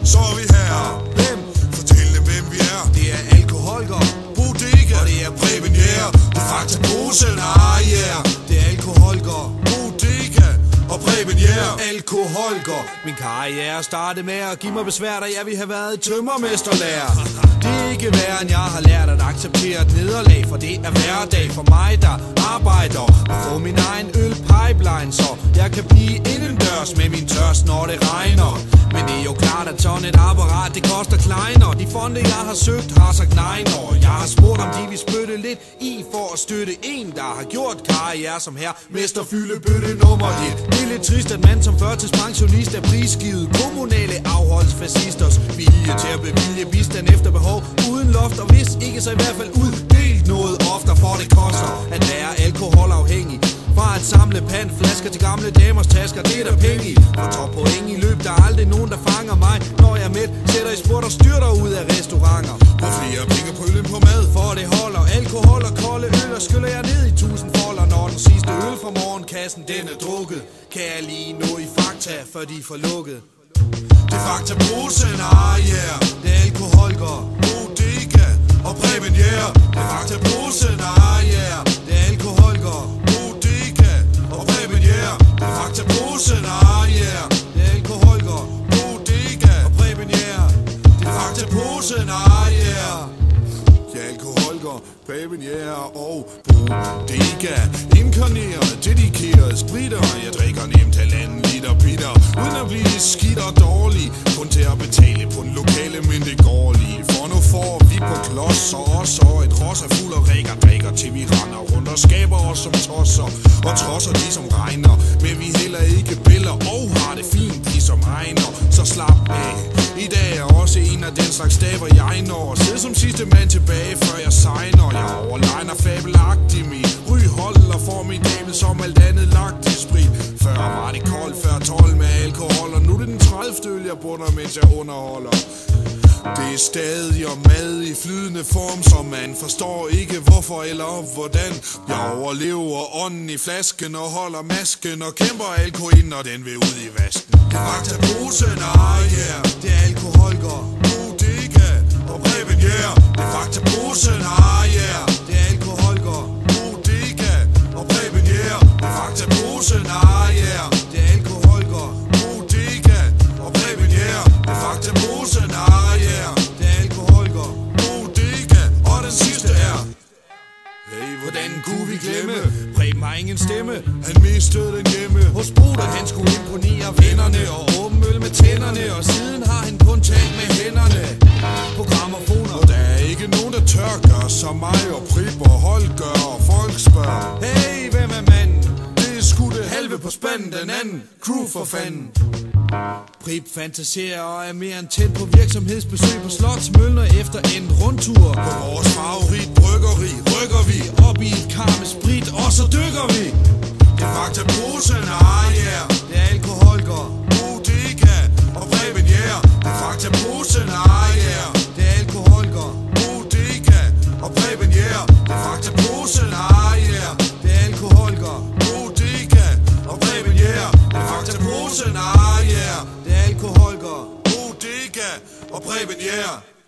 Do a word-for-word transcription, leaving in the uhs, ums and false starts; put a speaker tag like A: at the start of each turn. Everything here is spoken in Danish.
A: så er vi her.
B: Hvem?
A: Fortæl dem hvem vi er.
B: Det er Alkoholker,
A: Bodega,
B: og det er
A: Preben Jæger. Det er Fakta Brugsen, ah yeah.
B: det er Alkoholker,
A: Bodega og Preben Jæger.
B: Alkoholker. Min karriere startede med at give mig besvær, da jeg ville have været tømmermesterlærer. Det er ikke værre, end jeg har lært at acceptere et nederlag, for det er hverdag for mig, der arbejder og få min egen ølpipeline, så jeg kan blive indendørs med min tørst, når det regner. Men det er jo klart, at sådan et apparat, det koster kleiner. De fonde, jeg har søgt, har sagt nej, når jeg har spurgt, om de vil spytte lidt i for at støtte en, der har gjort karriere som her. Mester fyldebøtte nummer et. Det er lidt trist, at mand som førtidspensionist er prisgivet kommunale afholdsfascisters vilje til at bevilge bistand efter behov, uden loft, og hvis ikke, så i hvert fald uddelt noget oftere, for det koster at være alkoholafhængig. Fra at samle pandflasker til gamle damers tasker, det er der penge i. For top point i løb, der er aldrig nogen, der fanger mig. Når jeg er mæt, sætter i spurt og styrter ud af restauranter.
A: På flere penge på øllen på mad.
B: For det holder alkohol og kolde øl, og skyller jeg ned i tusind folder. Når den sidste øl fra morgenkassen, den er drukket, kan jeg lige nå i Fakta, før de er for lukket.
A: Det er Fakta Brugsen, ah yeah.
B: Det er Alkoholker,
A: Bodega og Preben Jæger. Det er Fakta Brugsen, ah yeah.
B: det er Alkoholker,
A: Bodega og Preben Jæger. Det er Fakta Brugsen, ah yeah.
B: det er Alkoholker,
A: Bodega
B: og Preben Jæger.
A: Det er Fakta Brugsen, ah yeah. Ja, Alkoholker, Preben Jæger og Bodega. Inkarneret, dedikeret spritter. Jeg drikker nemt halvanden liter bitter, uden at blive skidt og dårlig. Kun til at betale på den lokale, men det går lige. For nu får vi på klods og os, og et ros er fuld af rækker. Drikker til vi render rundt og skaber os som tosser, og trodser de som regner. Men vi heller ikke biller og har det fint, de som egner. Så slap af. I dag er også en af den slags dage, hvor jeg når at sidde som sidste mand tilbage, før jeg signer. Jeg overliner fabelagtig min ryhold og formidabel som alt andet lagt i sprit. Før var det koldt, før tolv med alkohol, og nu er det den tredivte øl, jeg bunder, mens jeg underholder. Det er stadig og mad i flydende form, så man forstår ikke hvorfor eller hvordan. Jeg overlever ånden i flasken og holder masken og kæmper alkohol, når den vil ud i vasken. Det er Fakta Brugsen, ah yeah.
B: Det er Alkoholker,
A: Bodega og Preben Jæger. Det er Fakta Brugsen, ah yeah.
B: det er Alkoholker,
A: Bodega og Preben Jæger. Det er Fakta Brugsen, ah yeah.
B: det er Alkoholker,
A: Bodega og Preben Jæger. Det er Fakta Brugsen, ah yeah.
B: det er Alkoholker.
A: Bodega, og den sidste er. Hey,
B: Hvordan kunne vi glemme? Preben har ingen stemme.
A: Han mistede den hjemme
B: Hos Bruder, han skulle imponere vennerne og åbne øl med tænderne, og siden har han kun talt med hænderne på grammofoner.
A: Og der er ikke nogen, der tør gøre som mig, og Prip og Holger og folk spørger.
B: Hey, hvem er manden?
A: Det er sgu det halve
B: Halve på spanden, den anden crew for fanden. Prip fantaserer og er mere end tæt på virksomhedsbesøg på Slotsmøllner efter en rundtur.
A: På vores favorit bryggeri rykker vi
B: Op i et kar med sprit, og så dykker vi.
A: Det er Fakta Brugsen, ah yeah.
B: Det er Alkoholker,
A: Bodega og Preben Jæger. Det er Fakta Brugsen, ah yeah.
B: det er Alkoholker,
A: Bodega og Preben Jæger. Det er Fakta Brugsen, ah yeah.
B: det er Alkoholker,
A: Bodega og Preben Jæger. Det er Fakta Brugsen, ah yeah.
B: det er Alkoholker,
A: Bodega og Preben Jæger.